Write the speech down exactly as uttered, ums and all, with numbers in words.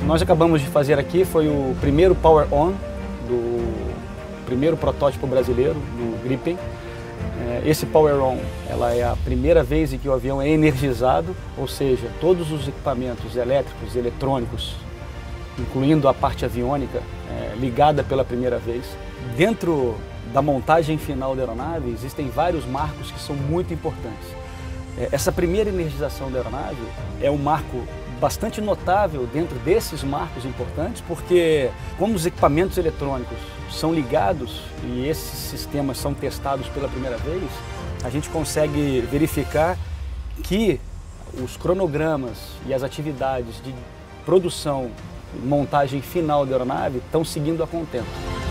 nós acabamos de fazer aqui foi o primeiro Power On do primeiro protótipo brasileiro, do Gripen. Esse Power On, ela é a primeira vez em que o avião é energizado, ou seja, todos os equipamentos elétricos, eletrônicos, incluindo a parte aviônica, é, ligada pela primeira vez. Dentro da montagem final da aeronave, existem vários marcos que são muito importantes. Essa primeira energização da aeronave é um marco bastante notável dentro desses marcos importantes, porque como os equipamentos eletrônicos são ligados e esses sistemas são testados pela primeira vez, a gente consegue verificar que os cronogramas e as atividades de produção e montagem final da aeronave estão seguindo a contento.